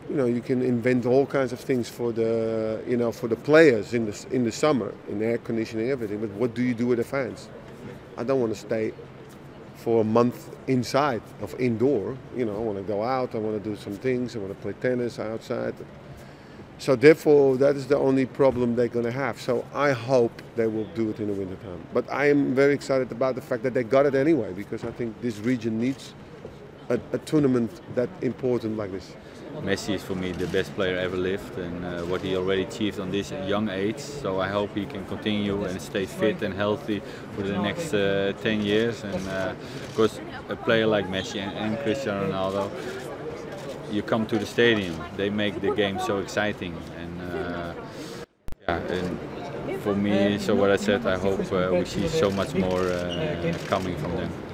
you can invent all kinds of things for the players in the summer, in air conditioning, everything. But what do you do with the fans? I don't want to stay for a month inside of indoor. I want to go out. I want to do some things. I want to play tennis outside. So therefore, that is the only problem they're going to have. So I hope they will do it in the wintertime. But I am very excited about the fact that they got it anyway, because I think this region needs a tournament that important like this. Messi is for me the best player ever lived, and what he already achieved on this young age. So I hope he can continue and stay fit and healthy for the next 10 years. And because a player like Messi and Cristiano Ronaldo, you come to the stadium, they make the game so exciting. And for me, so what I said, I hope we see so much more coming from them.